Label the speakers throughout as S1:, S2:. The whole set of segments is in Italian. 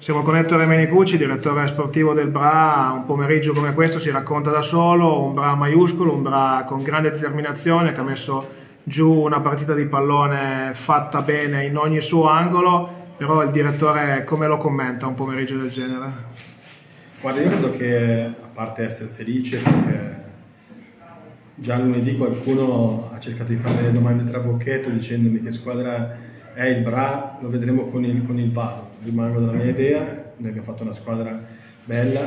S1: Siamo con Ettore Menicucci, direttore sportivo del BRA. Un pomeriggio come questo si racconta da solo, un BRA maiuscolo, un BRA con grande determinazione che ha messo giù una partita di pallone fatta bene in ogni suo angolo, però il direttore come lo commenta un pomeriggio del genere?
S2: Guarda, io credo che, a parte essere felice, perché già lunedì qualcuno ha cercato di fare delle domande trabocchetto dicendomi che squadra è il BRA, lo vedremo con il VAR. Rimango della mia idea, noi abbiamo fatto una squadra bella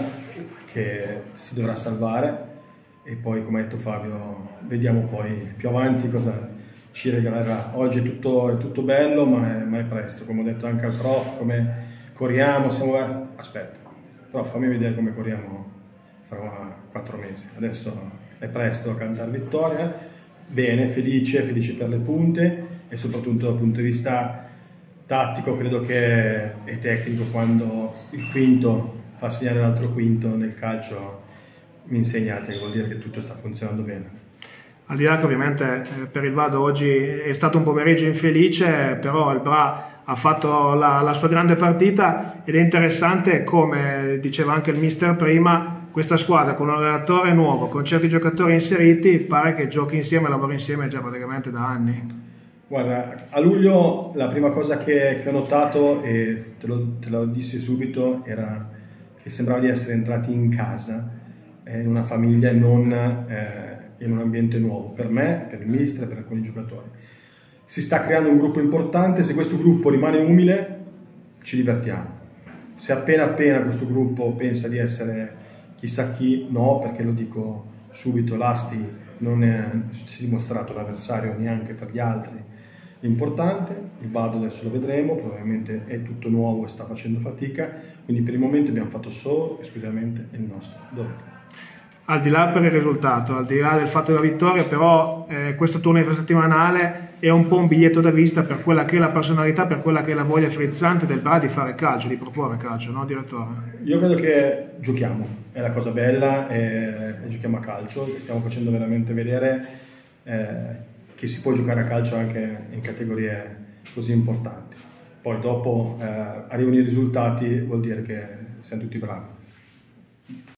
S2: che si dovrà salvare e poi, come ha detto Fabio, vediamo poi più avanti cosa ci regalerà. Oggi è tutto bello, ma è presto, come ho detto anche al prof, come corriamo, aspetta, prof, fammi vedere come corriamo fra 4 mesi. Adesso è presto a cantare vittoria, bene, felice per le punte e soprattutto dal punto di vista tattico credo che è tecnico. Quando il quinto fa segnare l'altro quinto nel calcio mi insegnate che vuol dire che tutto sta funzionando bene.
S1: Al di là che ovviamente per il Vado oggi è stato un pomeriggio infelice, però il BRA ha fatto la sua grande partita ed è interessante, come diceva anche il mister prima, questa squadra con un allenatore nuovo, con certi giocatori inseriti, pare che giochi insieme, lavori insieme già praticamente da anni.
S2: Guarda, a luglio la prima cosa che ho notato, e te lo dissi subito, era che sembrava di essere entrati in casa, in una famiglia e non in un ambiente nuovo, per me, per il mister e per alcuni giocatori. Si sta creando un gruppo importante, se questo gruppo rimane umile ci divertiamo. Se appena questo gruppo pensa di essere chissà chi, no, perché lo dico subito, l'Asti non si è dimostrato l'avversario neanche per gli altri importante. Il Vado adesso lo vedremo, probabilmente è tutto nuovo e sta facendo fatica, quindi per il momento abbiamo fatto solo esclusivamente il nostro dovere.
S1: Al di là per il risultato, al di là del fatto della vittoria, però questo turno infrasettimanale è un po' un biglietto da visita per quella che è la personalità, per quella che è la voglia frizzante del BRA di fare calcio, di proporre calcio, no direttore?
S2: Io credo che giochiamo, è la cosa bella, e giochiamo a calcio, stiamo facendo veramente vedere che si può giocare a calcio anche in categorie così importanti. Poi dopo arrivano i risultati, vuol dire che siamo tutti bravi.